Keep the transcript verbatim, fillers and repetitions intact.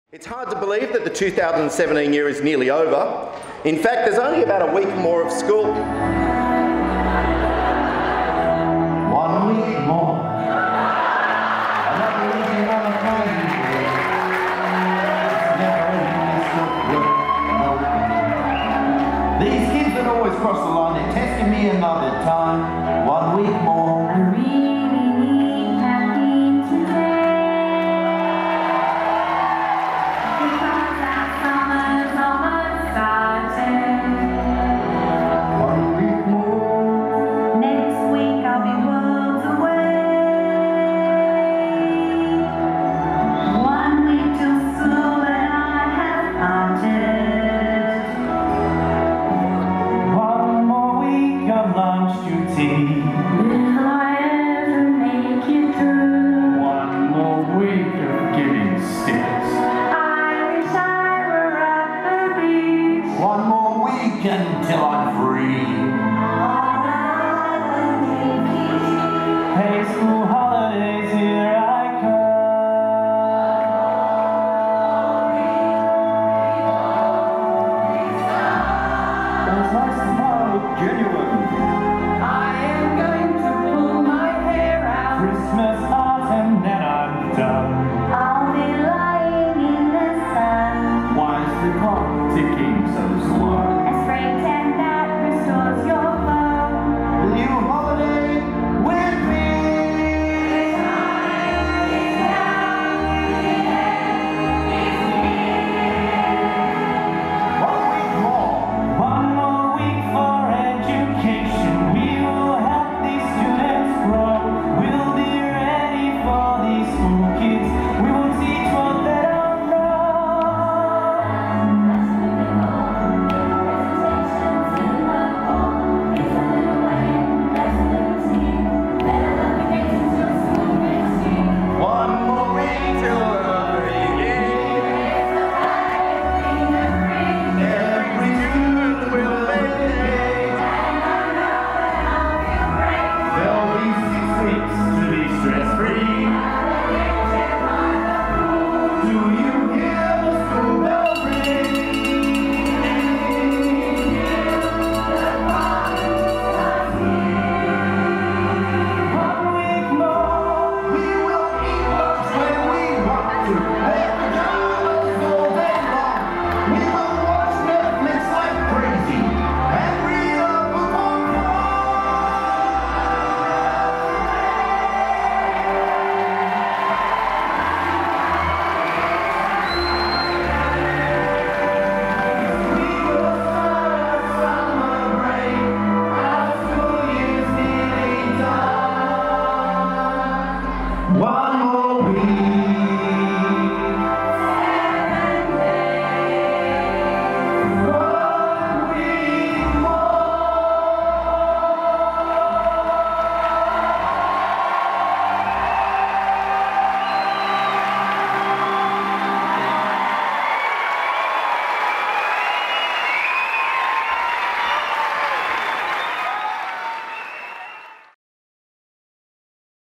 It's hard to believe that the two thousand seventeen year is nearly over. In fact, there's only about a week more of school. One week more. Another week in another time. These kids that always cross the line, they're testing me another time. One week more. I really need caffeine today. Because that summer's almost started. One week more. Next week I'll be worlds away. One week till school and I have parted. One more week of lunch duty. Will I ever make it through? One more week of giving stickers. I wish I were at the beach. One more week until I'm free. Hey, school holidays, here I come. Those nice tomorrow look genuine. I am going to pull my hair out. Christmas art and then I'm done. I'll be lying in the sun. Why is the clock ticking so slow? A spray tan that restores your flow. Will you holiday with me? One week more. One more week for education. We will help these students grow. We'll be ready for these school kids. We will teach what they don't know. One more week till we're begin. Every June will make a day. There'll be six weeks to be stress-free. Do you hear the school bell ring? One week more, we will eat lunch when we want to. Let the girls all day long. We will watch Netflix like crazy and read a book on We will start a summer break. Our school year's nearly done. One